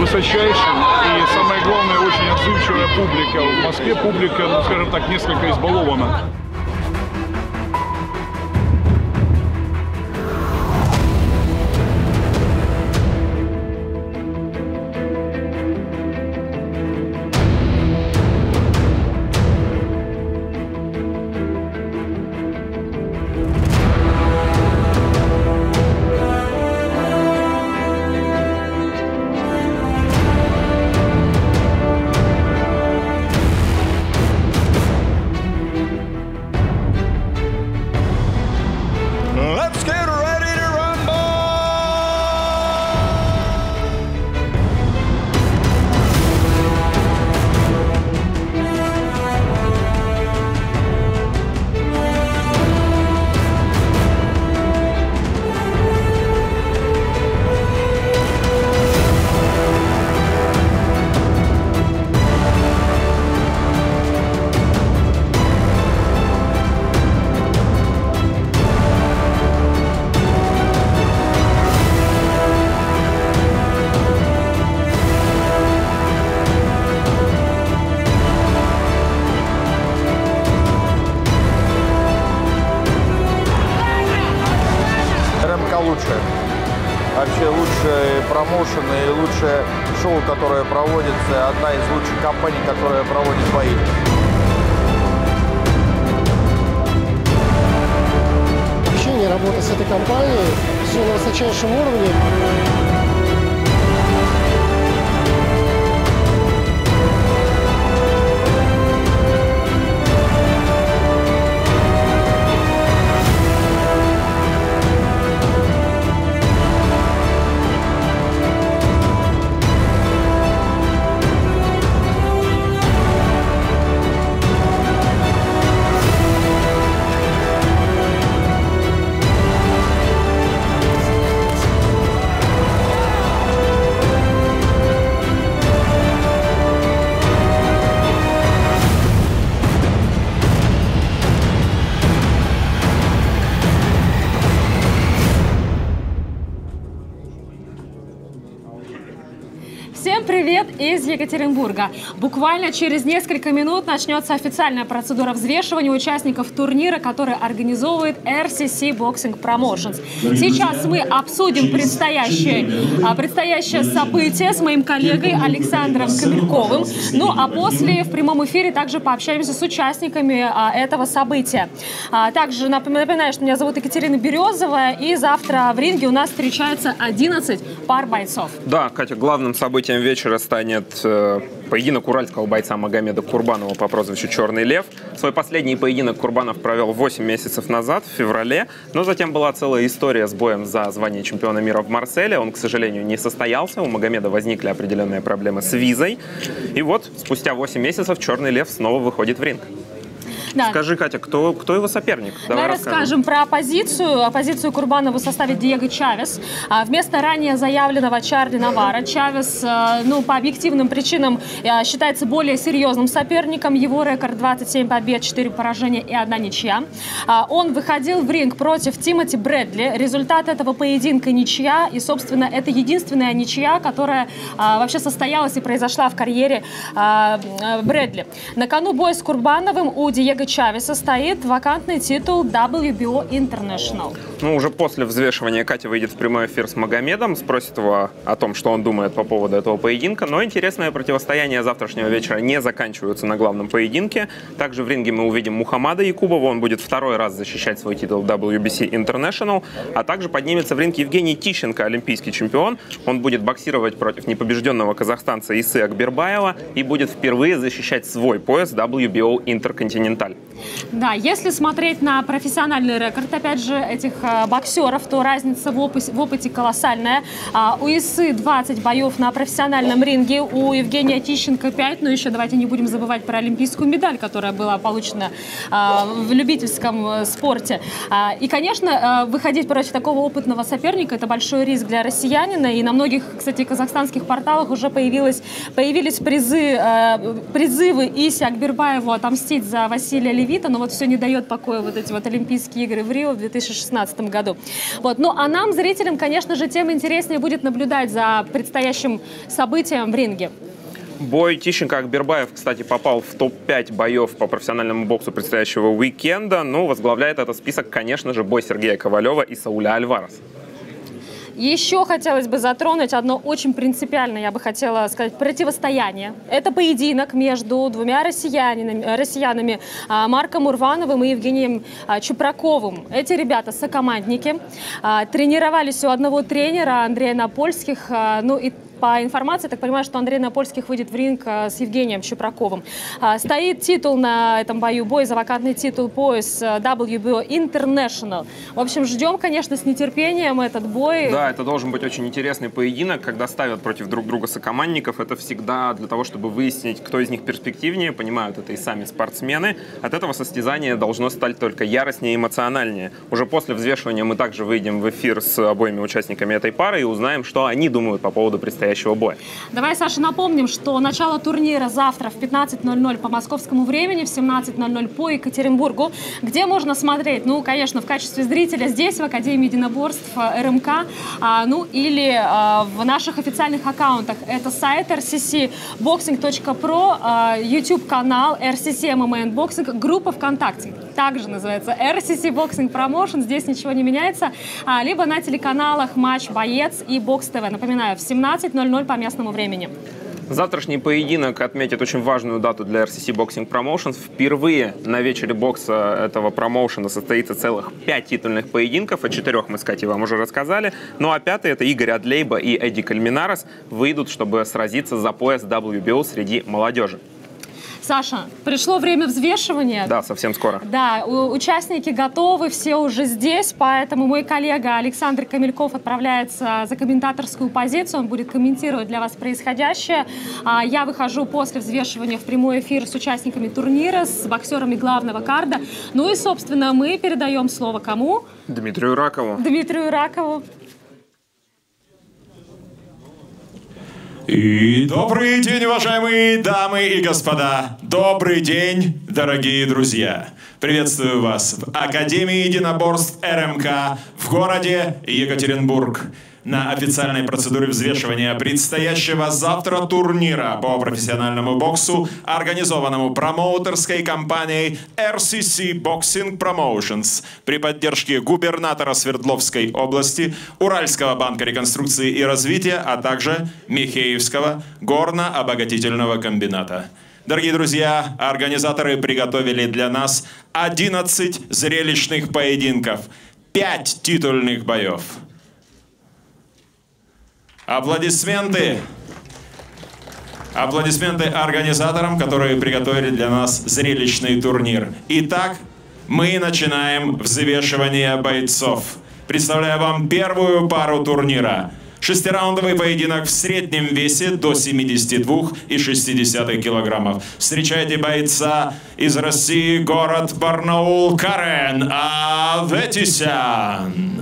высочайший и, самое главное, очень отзывчивая публика. В Москве публика, ну, скажем так, несколько избалована. Лучше. Вообще лучшие промоушены и лучшее шоу, которое проводится, одна из лучших компаний, которая проводит бои. Ощущение работы с этой компанией все на высочайшем уровне. Всем привет из Екатеринбурга. Буквально через несколько минут начнется официальная процедура взвешивания участников турнира, который организовывает RCC Boxing Promotions. Сейчас мы обсудим предстоящее событие с моим коллегой Александром Камельковым. Ну а после в прямом эфире также пообщаемся с участниками этого события. Также напоминаю, что меня зовут Екатерина Березовая, и завтра в ринге у нас встречается 11 пар бойцов. Да, Катя, главным событием вечера станет поединок уральского бойца Магомеда Курбанова по прозвищу «Черный лев». Свой последний поединок Курбанов провел 8 месяцев назад, в феврале, но затем была целая история с боем за звание чемпиона мира в Марселе. Он, к сожалению, не состоялся, у Магомеда возникли определенные проблемы с визой. И вот, спустя 8 месяцев «Черный лев» снова выходит в ринг. Да. Скажи, Катя, кто его соперник? Давай расскажем про оппозицию. Оппозицию Курбанову составит Диего Чавес. Вместо ранее заявленного Чарли Навара. Чавес, по объективным причинам, считается более серьезным соперником. Его рекорд 27 побед, 4 поражения и 1 ничья. Он выходил в ринг против Тимоти Брэдли. Результат этого поединка ничья. И, собственно, это единственная ничья, которая вообще состоялась и произошла в карьере Брэдли. На кону бой с Курбановым у Диего Чавеса стоит вакантный титул WBO International. Уже после взвешивания Катя выйдет в прямой эфир с Магомедом, спросит его о том, что он думает по поводу этого поединка. Но интересное противостояние завтрашнего вечера не заканчиваются на главном поединке. Также в ринге мы увидим Мухаммада Якубова. Он будет второй раз защищать свой титул WBC International. А также поднимется в ринг Евгений Тищенко, олимпийский чемпион. Он будет боксировать против непобежденного казахстанца Исы Акбербаева и будет впервые защищать свой пояс WBO Intercontinental. Да, если смотреть на профессиональный рекорд, опять же, этих боксеров, то разница в опыте колоссальная. У Исы 20 боев на профессиональном ринге, у Евгения Тищенко 5, но еще давайте не будем забывать про олимпийскую медаль, которая была получена в любительском спорте. И, конечно, выходить против такого опытного соперника – это большой риск для россиянина, и на многих, кстати, казахстанских порталах уже появились призывы Исе Акбербаеву отомстить за Василия Левитана Вита, но вот все не дает покоя вот эти вот Олимпийские игры в Рио в 2016 году. Вот. Ну а нам, зрителям, конечно же, тем интереснее будет наблюдать за предстоящим событием в ринге. Бой Тищенко-Акбербаев, кстати, попал в топ-5 боев по профессиональному боксу предстоящего уикенда. Ну, возглавляет этот список, конечно же, бой Сергея Ковалева и Сауля Альвареса. Еще хотелось бы затронуть одно очень принципиальное, я бы хотела сказать, противостояние. Это поединок между двумя россиянами Марком Урвановым и Евгением Чупраковым. Эти ребята сокомандники, тренировались у одного тренера Андрея Напольских, ну и по информации, так понимаю, что Андрей Напольских выйдет в ринг с Евгением Чупраковым. Стоит титул на этом бою, бой за вакантный титул, пояс WBO International. В общем, ждем, конечно, с нетерпением этот бой. Да, это должен быть очень интересный поединок, когда ставят против друг друга сокомандников. Это всегда для того, чтобы выяснить, кто из них перспективнее, понимают это и сами спортсмены. От этого состязание должно стать только яростнее и эмоциональнее. Уже после взвешивания мы также выйдем в эфир с обоими участниками этой пары и узнаем, что они думают по поводу предстоящего боя. Давай, Саша, напомним, что начало турнира завтра в 15:00 по московскому времени, в 17:00 по Екатеринбургу. Где можно смотреть? Ну, конечно, в качестве зрителя здесь, в Академии единоборств РМК, ну или в наших официальных аккаунтах. Это сайт rccboxing.pro, YouTube-канал RCC MMA Boxing, группа ВКонтакте. Также называется RCC Boxing Promotion, здесь ничего не меняется. Либо на телеканалах Матч Боец и Бокс ТВ. Напоминаю, в 17:00 по местному времени. Завтрашний поединок отметит очень важную дату для RCC Boxing Promotions. Впервые на вечере бокса этого промоушена состоится целых 5 титульных поединков. О 4 мы с Катей вам уже рассказали. Ну а 5-й — это Игорь Адлейба и Эдди Кальминарес выйдут, чтобы сразиться за пояс WBO среди молодежи. Саша, пришло время взвешивания. Да, совсем скоро. Да, участники готовы, все уже здесь, поэтому мой коллега Александр Камельков отправляется за комментаторскую позицию, он будет комментировать для вас происходящее. Я выхожу после взвешивания в прямой эфир с участниками турнира, с боксерами главного карда. Ну и, собственно, мы передаем слово кому? Дмитрию Ракову. Дмитрию Ракову. И добрый день, уважаемые дамы и господа! Добрый день, дорогие друзья! Приветствую вас в Академии единоборств РМК в городе Екатеринбург на официальной процедуре взвешивания предстоящего завтра турнира по профессиональному боксу, организованному промоутерской компанией RCC Boxing Promotions при поддержке губернатора Свердловской области, Уральского банка реконструкции и развития, а также Михеевского горно-обогатительного комбината. Дорогие друзья, организаторы приготовили для нас 11 зрелищных поединков, 5 титульных боев. Аплодисменты! Аплодисменты организаторам, которые приготовили для нас зрелищный турнир. Итак, мы начинаем взвешивание бойцов. Представляю вам первую пару турнира. 6-раундовый поединок в среднем весе до 72,6 килограммов. Встречайте бойца из России, город Барнаул, Карен Аветисян.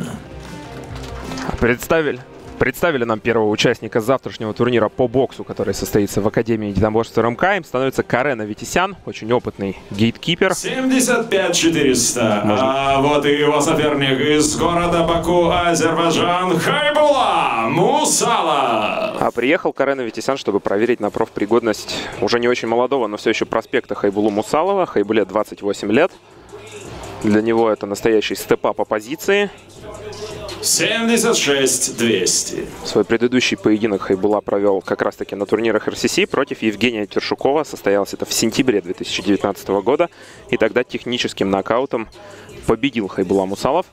Представили нам первого участника завтрашнего турнира по боксу, который состоится в Академии единоборств РМК. Им становится Карен Аветисян, очень опытный гейткипер. 75-400. А вот и его соперник из города Баку, Азербайджан, Хайбула Мусалов. А приехал Карен Аветисян, чтобы проверить на профпригодность уже не очень молодого, но все еще проспекта Хайбулу Мусалова. Хайбуле 28 лет. Для него это настоящий степ-ап оппозиции. 76-200. Свой предыдущий поединок Хайбула провел как раз-таки на турнирах РСС против Евгения Тершукова. Состоялось это в сентябре 2019 года. И тогда техническим нокаутом победил Хайбула Мусалов.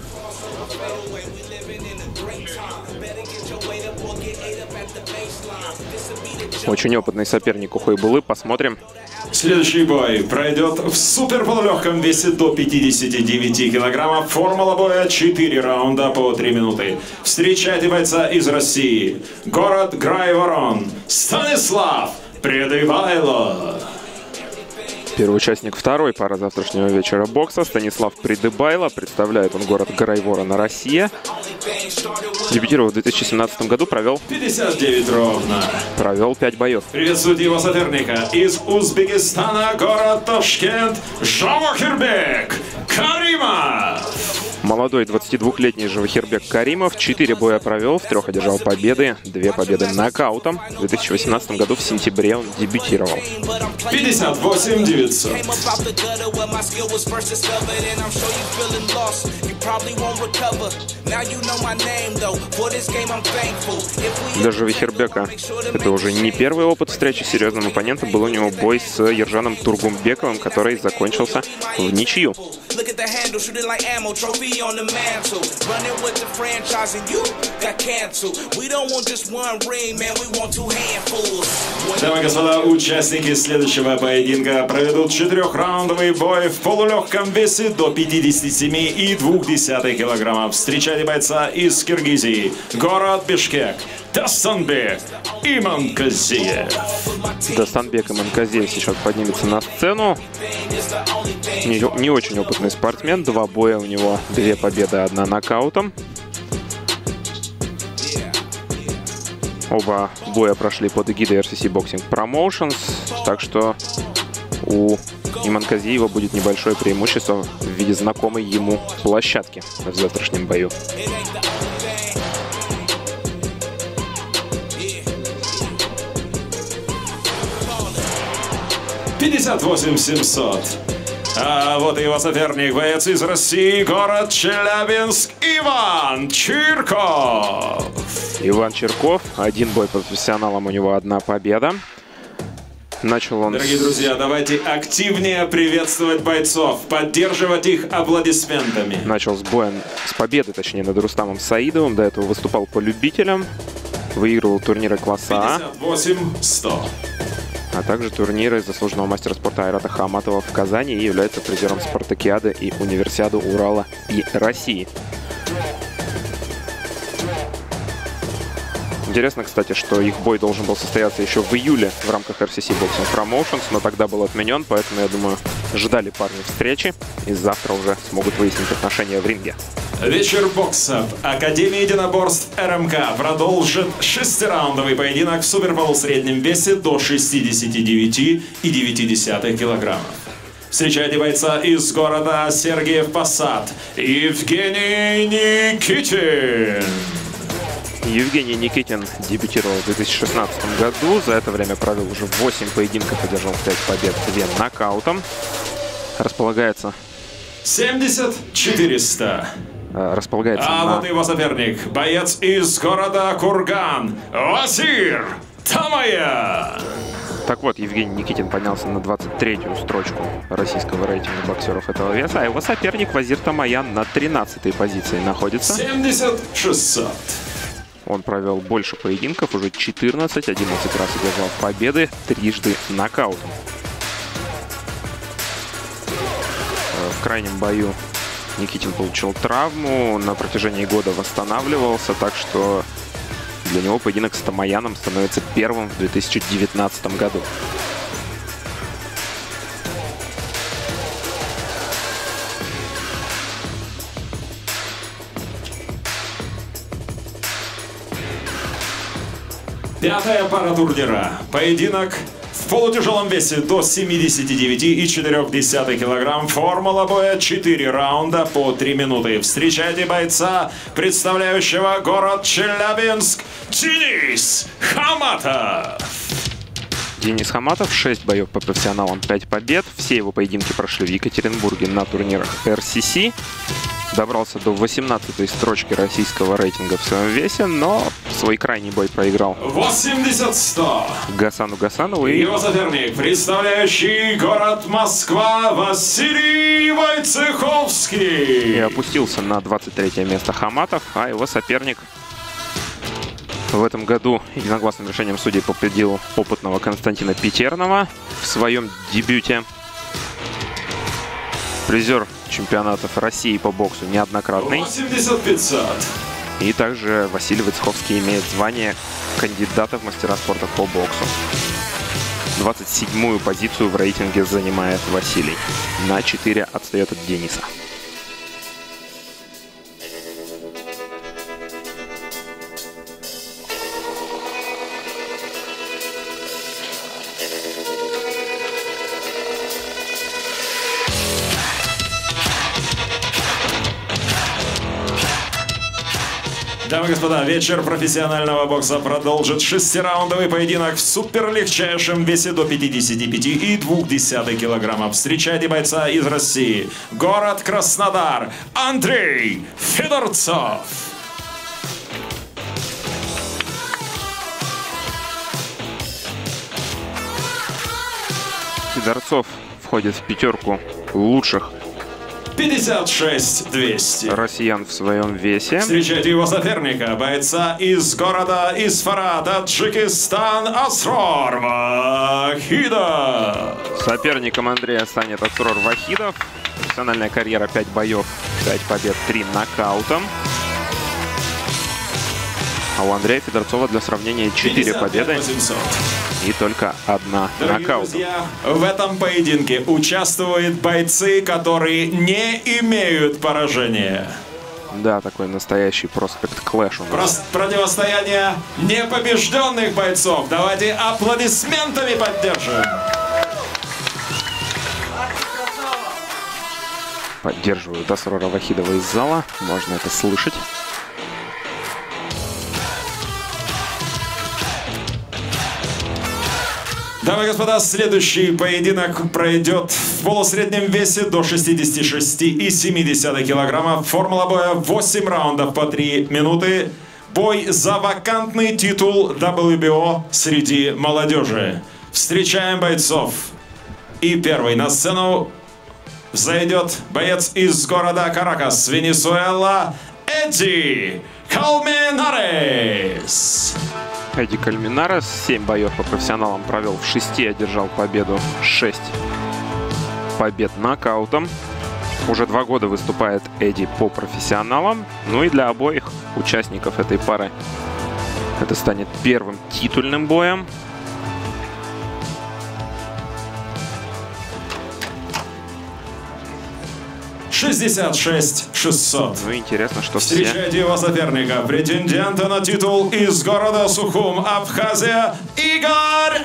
Очень опытный соперник у Хайбулы. Посмотрим. Следующий бой пройдет в суперполулегком весе до 59 килограммов. Формула боя 4 раунда по 3 минуты. Встречайте бойца из России. Город Грайворон. Станислав Предывайло. Первый участник второй пары завтрашнего вечера бокса Станислав Придыбайло. Представляет он город Грайворона, Россия. Дебютировал в 2017 году, провел 59 ровно. Провел 5 боев. Приветствует его соперника из Узбекистана, город Ташкент, Жавахирбек Каримов. Молодой 22-летний Жавахирбек Каримов 4 боя провел, в 3 одержал победы, 2 победы нокаутом. В 2018 году в сентябре он дебютировал. 58 900. Для Жавахирбека это уже не первый опыт встречи с серьезным оппонентом. Был у него бой с Ержаном Тургумбековым, который закончился в ничью. Дамы и господа, участники следующего поединка проведут 4-раундовый бой в полулегком весе до 57,2 килограммов. Встречайте бойца из Киргизии, город Бишкек, Дастанбек Иманказиев. Дастанбек Иманказиев сейчас поднимется на сцену. Не очень опытный спортсмен. 2 боя у него, 2 победы, 1 нокаутом. Оба боя прошли под эгидой RCC Boxing Promotions. Так что у Иманказиева будет небольшое преимущество в виде знакомой ему площадки в завтрашнем бою. $58 700. А вот и его соперник, боец из России, город Челябинск, Иван Чирков. Иван Чирков. 1 бой по профессионалам, у него 1 победа. Начал он... Дорогие друзья, давайте активнее приветствовать бойцов, поддерживать их аплодисментами. Начал с боя, с победы, точнее, над Рустамом Саидовым. До этого выступал по любителям. Выигрывал турниры класса А. 58 100. А также турниры заслуженного мастера спорта Айрата Хаматова в Казани и является призером Спартакиады и Универсиады Урала и России. Интересно, кстати, что их бой должен был состояться еще в июле в рамках RCC Boxing Promotions, но тогда был отменен, поэтому, я думаю, ждали парни встречи и завтра уже смогут выяснить отношения в ринге. Вечер бокса Академии единоборств РМК продолжит 6-раундовый поединок в суперполусреднем весе до 69,9 килограммов. Встречайте бойца из города Сергиев Посад, Евгений Никитин. Евгений Никитин дебютировал в 2016 году. За это время провел уже 8 поединков, одержал 5 побед, 2 нокаутом. Располагается... 70 400. Располагается на... вот его соперник, боец из города Курган, Васир Тамая. Так вот, Евгений Никитин поднялся на 23-ю строчку российского рейтинга боксеров этого веса, а его соперник Вазир Тамаян на 13-й позиции находится. 70 600. Он провел больше поединков, уже 11 раз одержал победы, 3 нокаутом. В крайнем бою Никитин получил травму, на протяжении года восстанавливался, так что для него поединок с Тамаяном становится первым в 2019 году. Пятая пара турнира. Поединок в полутяжелом весе до 79,4 килограмм. Формула боя 4 раунда по 3 минуты. Встречайте бойца, представляющего город Челябинск, Денис Хаматов. Денис Хаматов, 6 боев по профессионалам, 5 побед. Все его поединки прошли в Екатеринбурге на турнирах RCC. Добрался до 18-й строчки российского рейтинга в своем весе, но свой крайний бой проиграл 80-100. Гасану Гасанову. И его соперник, представляющий город Москва, Василий Войцеховский. И опустился на 23-е место Хаматов, а его соперник в этом году единогласным решением судей победил опытного Константина Петернова в своем дебюте. Призер чемпионатов России по боксу неоднократный. 80-500. И также Василий Войцеховский имеет звание кандидата в мастера спорта по боксу. 27-ю позицию в рейтинге занимает Василий. На 4 отстает от Дениса. Дамы и господа, вечер профессионального бокса продолжит 6-раундовый поединок в суперлегчайшем весе до 55,2 килограммов. Встречайте бойца из России. Город Краснодар. Андрей Федорцов. Федорцов входит в пятерку лучших 56-200. россиян в своем весе. Встречайте его соперника, бойца из города Исфара, Таджикистан, Асрор Вахидов. Соперником Андрея станет Асрор Вахидов. Профессиональная карьера 5 боев, 5 побед, 3 нокаутом. А у Андрея Федорцова для сравнения 4 победы 800. и только 1 Дорогие нокаут. друзья, в этом поединке участвуют бойцы, которые не имеют поражения. Да, такой настоящий проспект клэш у нас. Противостояние непобежденных бойцов. Давайте аплодисментами поддержим. Поддерживают Асрора Вахидова из зала. Можно это слышать. Дамы и господа, следующий поединок пройдет в полусреднем весе до 66,7 килограммов. Формула боя 8 раундов по 3 минуты. Бой за вакантный титул WBO среди молодежи. Встречаем бойцов. И первый на сцену зайдет боец из города Каракас, Венесуэла, Эдди Колменарес. Эдди Колменарес 7 боев по профессионалам провел, в 6 одержал победу, 6 побед нокаутом. Уже 2 года выступает Эдди по профессионалам. Ну и для обоих участников этой пары это станет первым титульным боем. $66,600. Ну, интересно, что все... Встречайте его соперника, претендента на титул из города Сухум, Абхазия, Игорь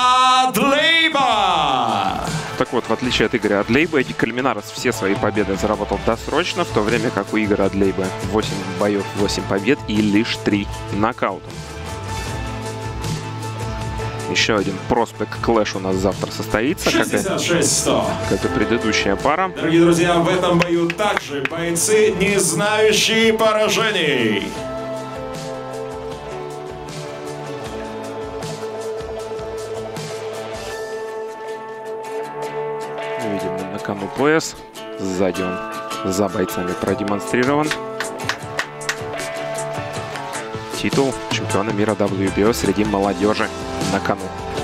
Адлейба. Так вот, в отличие от Игоря Адлейба, Эдди Колменарес все свои победы заработал досрочно, в то время как у Игоря Адлейба 8 боев, 8 побед и лишь 3 нокаута. Еще один проспект клэш у нас завтра состоится, как и предыдущая пара. Дорогие друзья, в этом бою также бойцы, не знающие поражений. Видим на кону пояс. Сзади он за бойцами продемонстрирован. Титул чемпиона мира WBO среди молодежи на кону.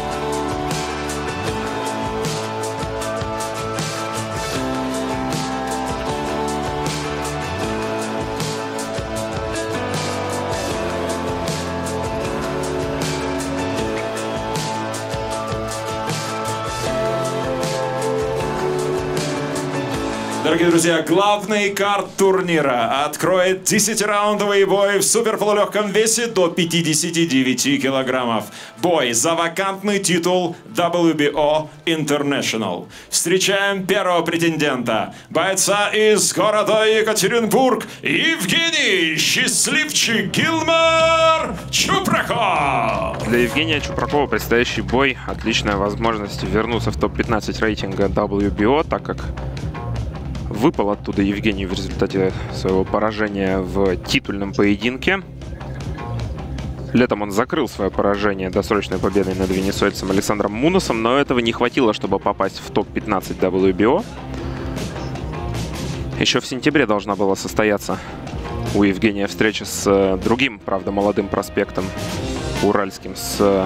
Дорогие друзья, главный карт турнира откроет 10-раундовый бой в суперполулегком весе до 59 килограммов. Бой за вакантный титул WBO International. Встречаем первого претендента, бойца из города Екатеринбург, Евгений «Счастливчик» Гилмар Чупраков. Для Евгения Чупракова предстоящий бой – отличная возможность вернуться в топ-15 рейтинга WBO, так как выпал оттуда Евгений в результате своего поражения в титульном поединке. Летом он закрыл свое поражение досрочной победой над венесуэльцем Александром Муносом, но этого не хватило, чтобы попасть в топ-15 WBO. Еще в сентябре должна была состояться у Евгения встреча с другим, правда, молодым проспектом уральским, с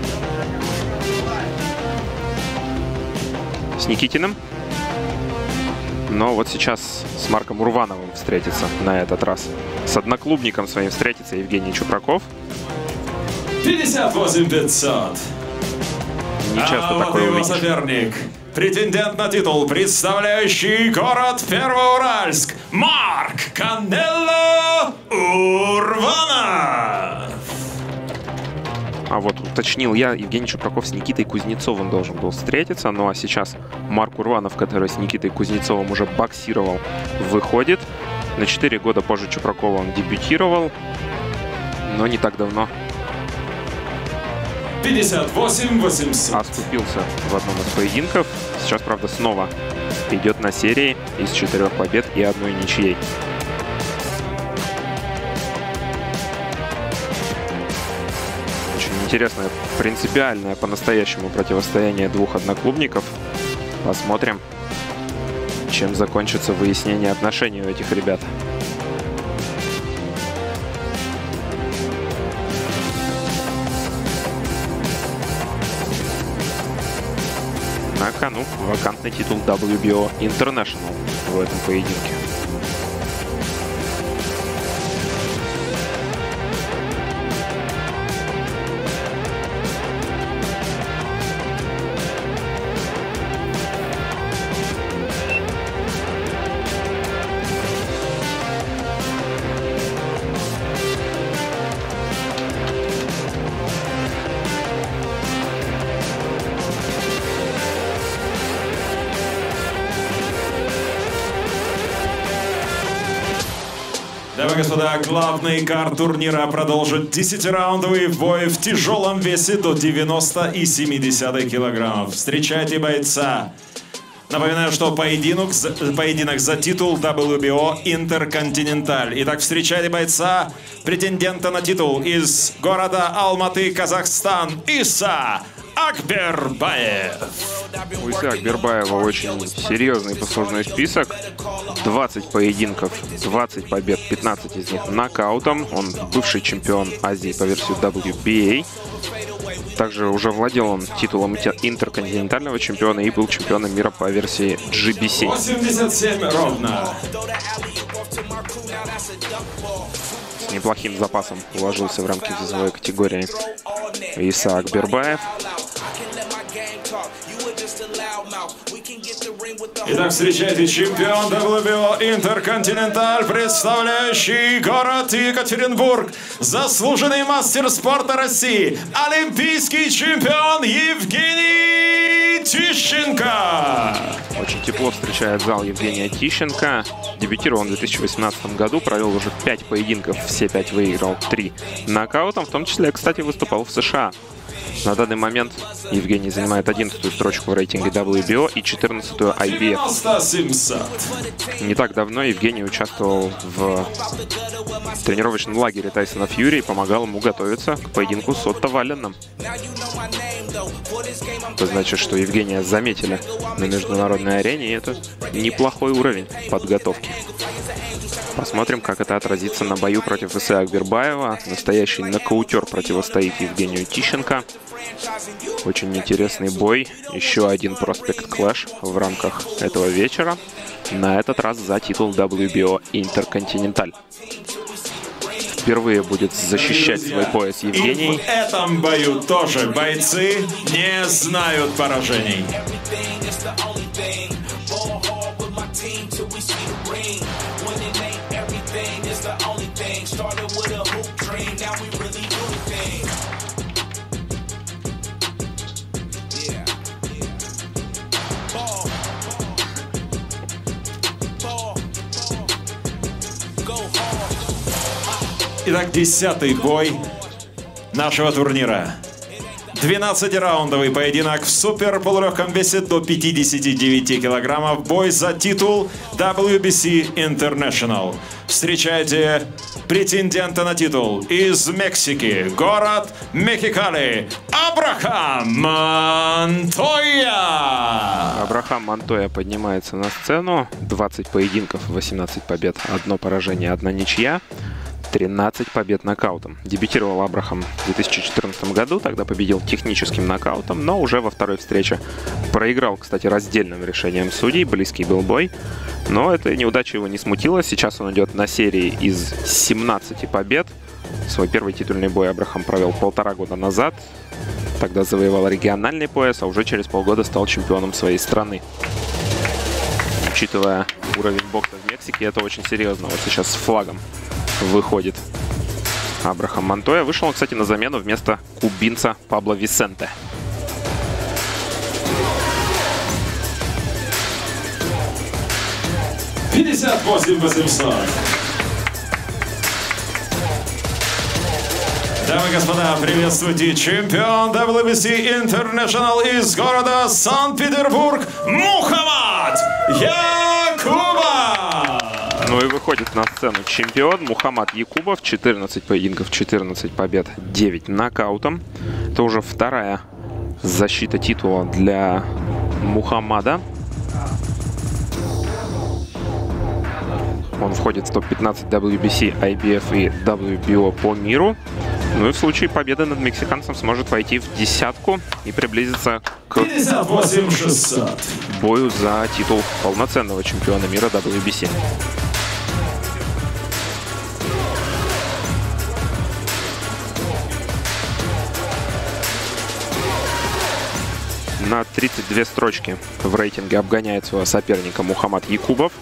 Никитиным. Но вот сейчас с Марком Урвановым встретится на этот раз. С одноклубником своим встретится Евгений Чупраков. 58 500. Не часто вот такое его увидишь. соперник. Претендент на титул, представляющий город Первоуральск, Марк Канелло Урванов. А вот уточнил я, Евгений Чупраков с Никитой Кузнецовым должен был встретиться. Ну а сейчас Марк Урванов, который с Никитой Кузнецовым уже боксировал, выходит. На 4 года позже Чупракова он дебютировал, но не так давно 58-800. оступился в одном из поединков. Сейчас, правда, снова идет на серии из 4 побед и 1 ничьей. Очень интересное, принципиальное по-настоящему противостояние двух одноклубников. Посмотрим, чем закончится выяснение отношений у этих ребят. На кону вакантный титул WBO International в этом поединке. Дамы и господа, главный карт турнира продолжит 10-раундовый бой в тяжелом весе до 90,7 килограммов. Встречайте бойца. Напоминаю, что поединок за титул WBO Интерконтиненталь. Итак, встречайте бойца, претендента на титул из города Алматы, Казахстан, Иса Акбербаев. У Исы Акбербаева очень серьезный послужной список. 20 поединков, 20 побед, 15 из них нокаутом. Он бывший чемпион Азии по версии WBA. Также уже владел он титулом интерконтинентального чемпиона и был чемпионом мира по версии GBC. 87 ровно. С неплохим запасом уложился в рамки весовой категории Иса Акбербаев. Итак, встречайте чемпион WBO Интерконтиненталь, представляющий город Екатеринбург, заслуженный мастер спорта России, олимпийский чемпион Евгений Тищенко. Очень тепло встречает зал Евгения Тищенко. Дебютировал он в 2018 году, провел уже 5 поединков, все 5 выиграл, 3 нокаутом, в том числе, кстати, выступал в США. На данный момент Евгений занимает 11-ю строчку в рейтинге WBO и 14-ю IBF. 90-700. Не так давно Евгений участвовал в тренировочном лагере Тайсона Фьюри и помогал ему готовиться к поединку с Отто Валленом. Это значит, что Евгения заметили на международной арене, и это неплохой уровень подготовки. Посмотрим, как это отразится на бою против Исы Акбербаева. Настоящий нокаутер противостоит Евгению Тищенко. Очень интересный бой. Еще один проспект клэш в рамках этого вечера. На этот раз за титул WBO Интерконтиненталь. Впервые будет защищать свой пояс Евгений. И в этом бою тоже бойцы не знают поражений. Итак, 10-й бой нашего турнира. 12-раундовый поединок в супер-полулегком весе до 59 килограммов. Бой за титул WBC International. Встречайте претендента на титул из Мексики, город Мехикали, Абрахам Монтоя. Абрахам Монтоя поднимается на сцену. 20 поединков, 18 побед, 1 поражение, 1 ничья. 13 побед нокаутом. Дебютировал Абрахам в 2014 году, тогда победил техническим нокаутом, но уже во второй встрече проиграл, кстати, раздельным решением судей. Близкий был бой, но эта неудача его не смутила. Сейчас он идет на серии из 17 побед, Свой первый титульный бой Абрахам провел 1,5 года назад. Тогда завоевал региональный пояс, а уже через полгода стал чемпионом своей страны. Учитывая уровень бокса в Мексике, это очень серьезно. Вот сейчас с флагом выходит Абрахам Монтоя. Вышел он, кстати, на замену вместо кубинца Пабло Висенте. $58,800. Дамы и господа, приветствуйте чемпион WBC International из города Санкт-Петербург Мухаммад Якубов! Ну и выходит на сцену чемпион Мухаммад Якубов. 14 поединков, 14 побед, 9 нокаутом. Это уже вторая защита титула для Мухаммада. Он входит в топ-15 WBC, IBF и WBO по миру. Ну и в случае победы над мексиканцем сможет войти в десятку и приблизиться к 58,600. бою за титул полноценного чемпиона мира WBC. На 32 строчки в рейтинге обгоняет своего соперника Мухаммад Якубов.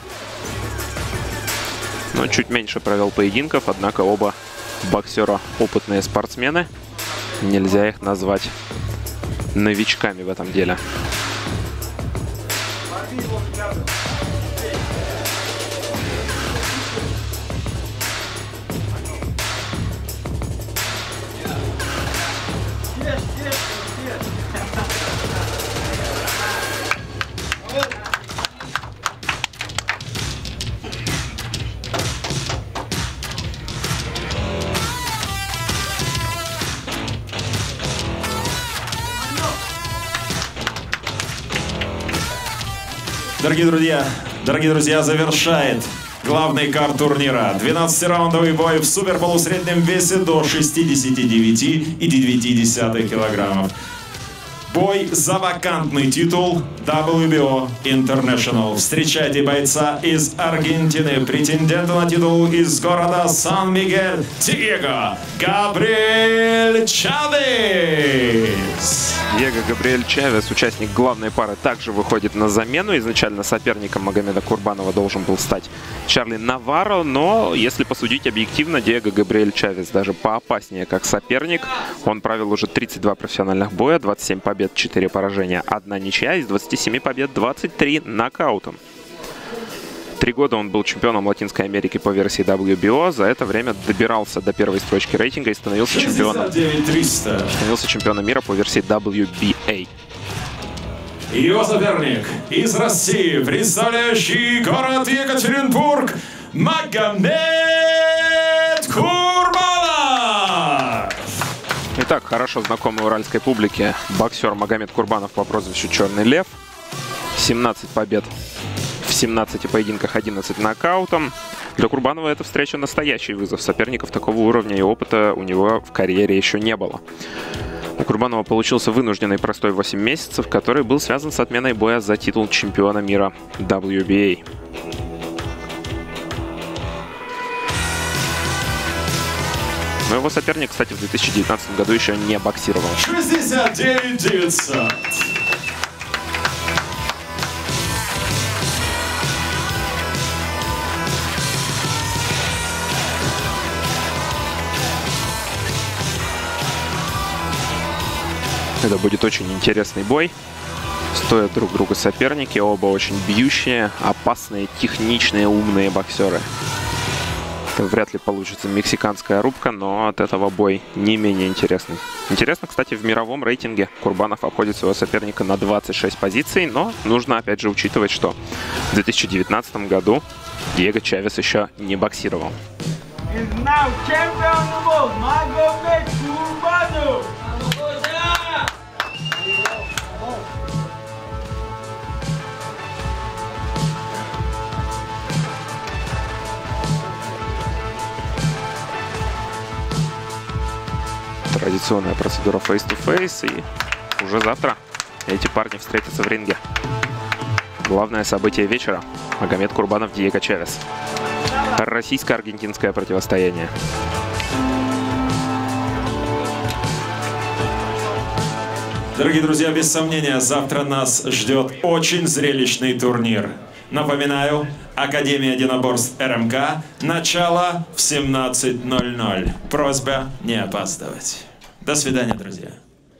Но чуть меньше провел поединков, однако оба боксера опытные спортсмены. Нельзя их назвать новичками в этом деле. Дорогие друзья, завершает главный карт турнира. 12-раундовый бой в суперполусреднем весе до 69,9 килограммов. Бой за вакантный титул WBO International. Встречайте бойца из Аргентины, претендента на титул из города Сан-Мигель, Диего Габриэль Чавес. Диего Габриэль Чавес, участник главной пары, также выходит на замену. Изначально соперником Магомеда Курбанова должен был стать Чарли Наварро, но если посудить объективно, Диего Габриэль Чавес даже поопаснее как соперник. Он провел уже 32 профессиональных боя, 27 побед, 4 поражения, 1 ничья, из 27 побед 23 нокаутом. 3 года он был чемпионом Латинской Америки по версии WBO. За это время добирался до первой строчки рейтинга и становился чемпионом мира по версии WBA. Его соперник из России, представляющий город Екатеринбург, Магомед Курбанов. Итак, хорошо знакомый уральской публике боксер Магомед Курбанов по прозвищу Черный Лев. 17 побед в 17 поединках, 11 нокаутом. Для Курбанова эта встреча настоящий вызов. Соперников такого уровня и опыта у него в карьере еще не было. У Курбанова получился вынужденный простой 8 месяцев, который был связан с отменой боя за титул чемпиона мира WBA. Но его соперник, кстати, в 2019 году еще не боксировал. 69,900. Это будет очень интересный бой. Стоят друг друга соперники, оба очень бьющие, опасные, техничные, умные боксеры. Это вряд ли получится мексиканская рубка, но от этого бой не менее интересный. Интересно, кстати, в мировом рейтинге Курбанов обходит своего соперника на 26 позиций, но нужно опять же учитывать, что в 2019 году Диего Чавес еще не боксировал. Традиционная процедура face-to-face, и уже завтра эти парни встретятся в ринге. Главное событие вечера — Магомед Курбанов, Диего Чавес. Российско-аргентинское противостояние. Дорогие друзья, без сомнения, завтра нас ждет очень зрелищный турнир. Напоминаю, Академия единоборств РМК, начало в 17:00. Просьба не опаздывать. До свидания, друзья.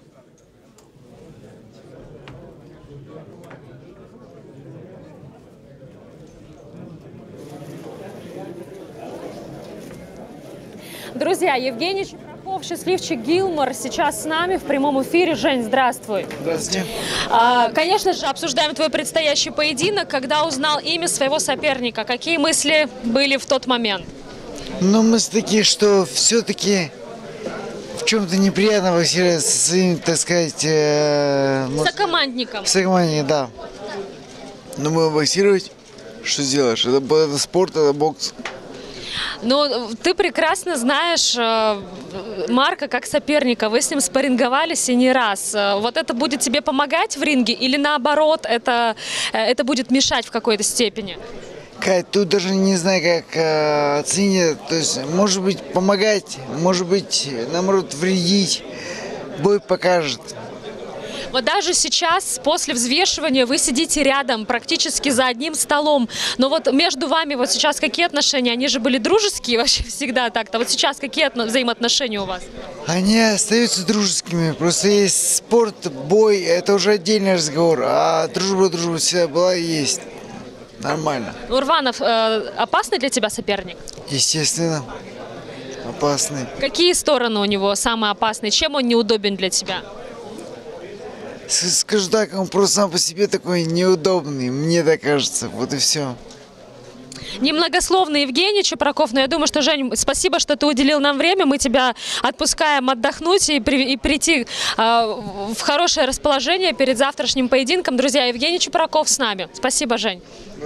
Друзья, Евгений Чепраков, счастливчик Гилмор сейчас с нами в прямом эфире. Жень, здравствуй. Здравствуйте. Конечно же, обсуждаем твой предстоящий поединок. Когда узнал имя своего соперника, какие мысли были в тот момент? Ну, мысли такие, что все-таки в чем-то неприятно боксировать со своим, так сказать... Сокомандником. Сокомандником, да. Но мы боксировать, что сделаешь? Это спорт, это бокс. Ну, ты прекрасно знаешь Марка как соперника, вы с ним спарринговались и не раз. Вот это будет тебе помогать в ринге или наоборот, это будет мешать в какой-то степени? Кать, тут даже не знаю, как оценить. То есть, может быть, помогать, может быть, наоборот, вредить. Бой покажет. Вот даже сейчас, после взвешивания, вы сидите рядом, практически за одним столом. Но вот между вами вот сейчас какие отношения? Они же были дружеские вообще всегда так-то. Вот сейчас какие взаимоотношения у вас? Они остаются дружескими. Просто есть спорт, бой, это уже отдельный разговор. А дружба всегда была и есть. Нормально. Урванов опасный для тебя соперник? Естественно, опасный. Какие стороны у него самые опасные? Чем он неудобен для тебя? Скажу так, он просто сам по себе такой неудобный, мне так кажется, вот и все. Немногословный Евгений Чепраков, но я думаю, что, Жень, спасибо, что ты уделил нам время, мы тебя отпускаем отдохнуть и прийти в хорошее расположение перед завтрашним поединком. Друзья, Евгений Чепраков с нами. Спасибо, Жень.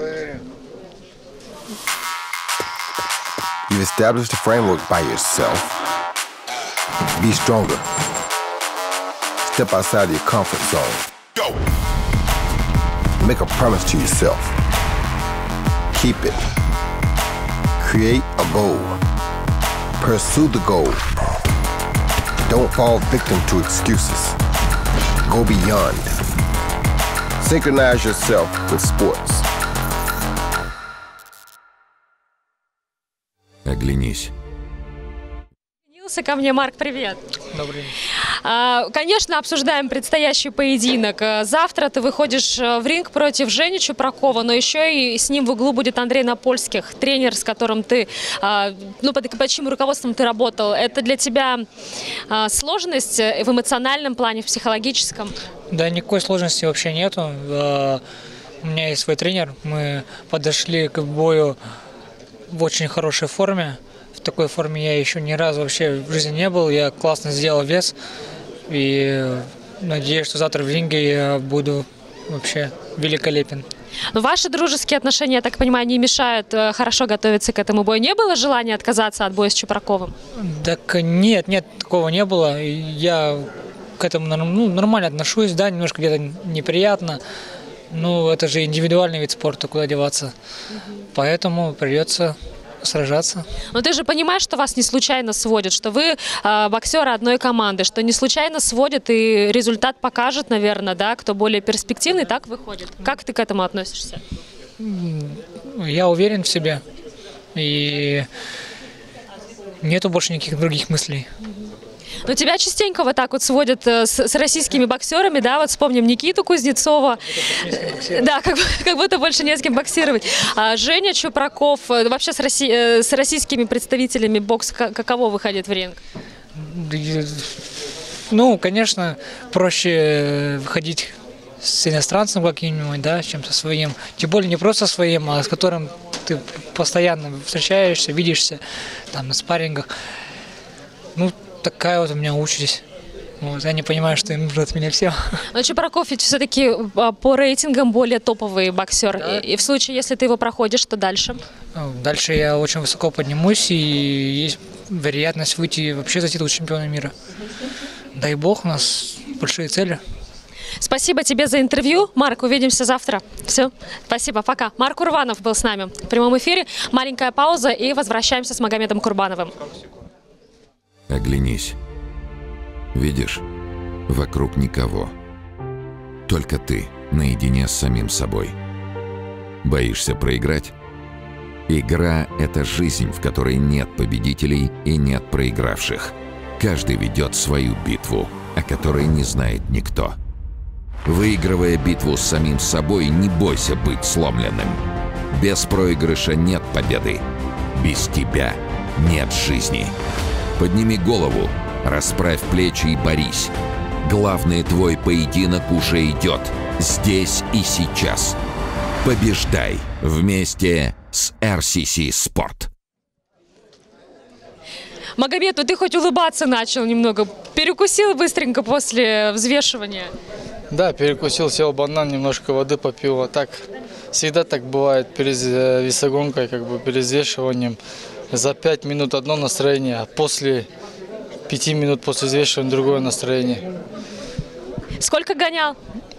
You've established a framework by yourself. Be stronger. Step outside your comfort zone. Go. Make a promise to yourself. Keep it. Create a goal. Pursue the goal. Don't fall victim to excuses. Go beyond. Synchronize yourself with sports. Оглянись. Ко мне, Марк, привет. Добрый день. Конечно, обсуждаем предстоящий поединок. Завтра ты выходишь в ринг против Жени Чепракова, но еще и с ним в углу будет Андрей Напольских, тренер, с которым ты, под чьим руководством ты работал. Это для тебя сложность в эмоциональном плане, в психологическом? Да, никакой сложности вообще нету. У меня есть свой тренер. Мы подошли к бою в очень хорошей форме. В такой форме я еще ни разу вообще в жизни не был. Я классно сделал вес. И надеюсь, что завтра в ринге я буду вообще великолепен. Но ваши дружеские отношения, я так понимаю, не мешают хорошо готовиться к этому бою. Не было желания отказаться от боя с Чепраковым? Так нет, такого не было. Я к этому нормально отношусь. Да, немножко где-то неприятно. Но это же индивидуальный вид спорта, куда деваться. Поэтому придется сражаться. Но ты же понимаешь, что вас не случайно сводят, что вы боксеры одной команды, что не случайно сводят, и результат покажет, наверное, да, кто более перспективный, так выходит. Как ты к этому относишься? Я уверен в себе, и нету больше никаких других мыслей. Но тебя частенько вот так вот сводят с российскими боксерами, да, вот вспомним Никиту Кузнецова. Да, как будто больше не с кем боксировать. Женя Чепраков, вообще с российскими представителями бокс каково выходит в ринг? Ну, конечно, проще выходить с иностранцем каким-нибудь, да, чем со своим. Тем более не просто своим, а с которым ты постоянно встречаешься, видишься там на спаррингах. Ну, такая вот у меня участь. Вот, я не понимаю, что им нужно от меня все. Но Чепраков ведь все-таки по рейтингам более топовый боксер. Да. И в случае, если ты его проходишь, что дальше? Дальше я очень высоко поднимусь, и есть вероятность выйти вообще за титул чемпиона мира. Дай бог, у нас большие цели. Спасибо тебе за интервью. Марк, увидимся завтра. Все, спасибо, пока. Марк Урванов был с нами в прямом эфире. Маленькая пауза и возвращаемся с Магомедом Курбановым. Оглянись. Видишь, вокруг никого. Только ты наедине с самим собой. Боишься проиграть? Игра – это жизнь, в которой нет победителей и нет проигравших. Каждый ведет свою битву, о которой не знает никто. Выигрывая битву с самим собой, не бойся быть сломленным. Без проигрыша нет победы. Без тебя нет жизни. Подними голову, расправь плечи и борись. Главный твой поединок уже идет. Здесь и сейчас. Побеждай вместе с RCC Sport. Магомед, ну ты хоть улыбаться начал немного. Перекусил быстренько после взвешивания? Да, перекусил, сел банан, немножко воды попил. А так, всегда так бывает перед весогонкой, как бы перед взвешиванием. За 5 минут одно настроение, а после 5 минут после взвешивания другое настроение. Сколько гонял?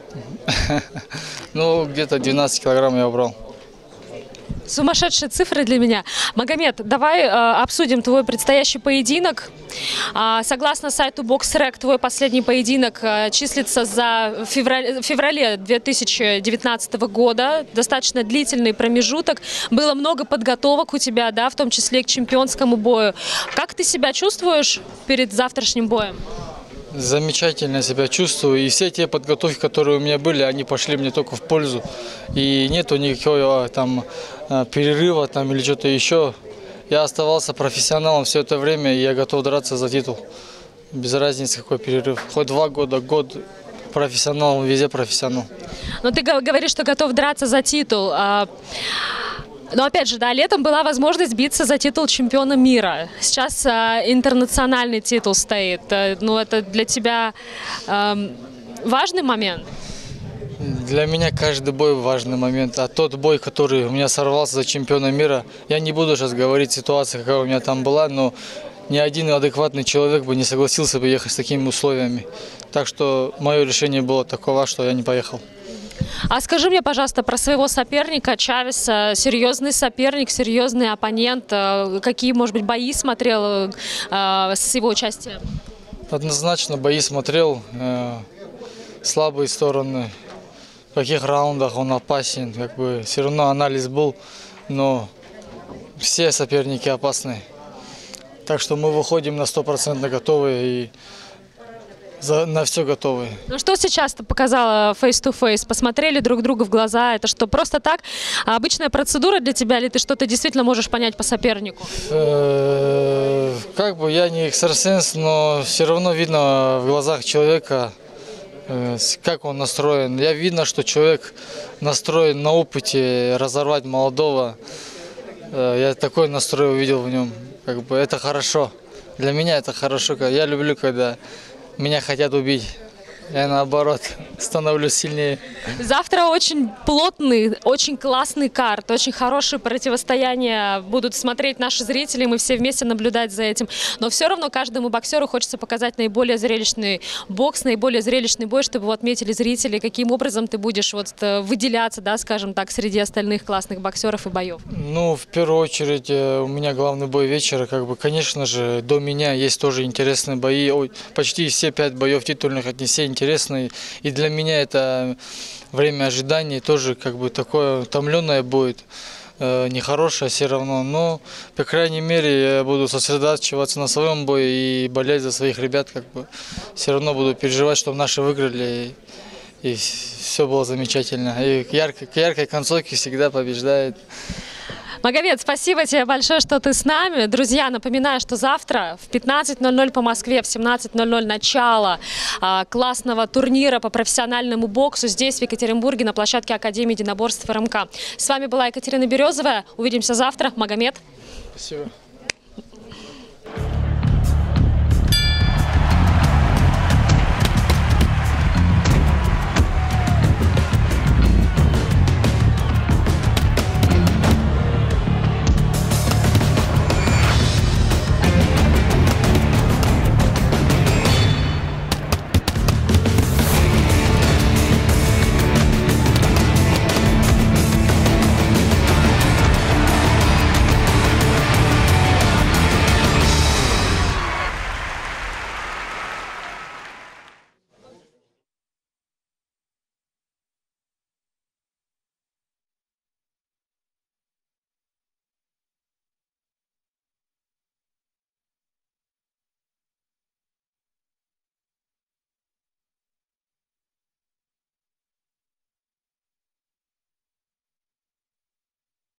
Ну, где-то 12 килограмм я убрал. Сумасшедшие цифры для меня. Магомед, давай обсудим твой предстоящий поединок. Согласно сайту BoxRec, твой последний поединок числится в феврале 2019 года. Достаточно длительный промежуток. Было много подготовок у тебя, да, в том числе к чемпионскому бою. Как ты себя чувствуешь перед завтрашним боем? Замечательно себя чувствую. И все те подготовки, которые у меня были, они пошли мне только в пользу. И нету никакого там перерыва там, или что-то еще. Я оставался профессионалом все это время, и я готов драться за титул. Без разницы, какой перерыв. Хоть 2 года, год профессионал, везде профессионал. Но ты говоришь, что готов драться за титул. Но опять же, да, летом была возможность биться за титул чемпиона мира. Сейчас интернациональный титул стоит. Ну, это для тебя важный момент? Для меня каждый бой важный момент. А тот бой, который у меня сорвался за чемпиона мира, я не буду сейчас говорить ситуацию, какая у меня там была, но ни один адекватный человек бы не согласился бы ехать с такими условиями. Так что мое решение было таково, что я не поехал. А скажи мне, пожалуйста, про своего соперника Чавеса. Серьезный соперник, серьезный оппонент. Какие, может быть, бои смотрел с его участием? Однозначно бои смотрел. Слабые стороны. В каких раундах он опасен. Как бы, все равно анализ был. Но все соперники опасны. Так что мы выходим на 100% готовые и на все готовы. Ну что сейчас ты показала face-to-face? Посмотрели друг друга в глаза? Это что, просто так? Обычная процедура для тебя, или ты что-то действительно можешь понять по сопернику? Как бы я не экстрасенс, но все равно видно в глазах человека, как он настроен. Я видно, что человек настроен на опыте разорвать молодого. Я такой настрой увидел в нем. Как бы это хорошо. Для меня это хорошо. Я люблю, когда меня хотят убить. Я наоборот становлюсь сильнее. Завтра очень плотный, очень классный карт, очень хорошие противостояния будут смотреть наши зрители, мы все вместе наблюдать за этим. Но все равно каждому боксеру хочется показать наиболее зрелищный бокс, наиболее зрелищный бой, чтобы его отметили зрители. Каким образом ты будешь вот выделяться, да, скажем так, среди остальных классных боксеров и боев? Ну, в первую очередь, у меня главный бой вечера. Как бы, конечно же, до меня есть тоже интересные бои. Почти все 5 боев титульных отнесений интересный, и для меня это время ожидания тоже как бы такое утомленное будет, нехорошее все равно, но по крайней мере я буду сосредотачиваться на своем бое и болеть за своих ребят, как бы все равно буду переживать, чтобы наши выиграли, и все было замечательно, и к яркой концовке всегда побеждает. Магомед, спасибо тебе большое, что ты с нами. Друзья, напоминаю, что завтра в 15:00 по Москве, в 17:00 начало классного турнира по профессиональному боксу здесь, в Екатеринбурге, на площадке Академии единоборств РМК. С вами была Екатерина Березовая. Увидимся завтра. Магомед. Спасибо.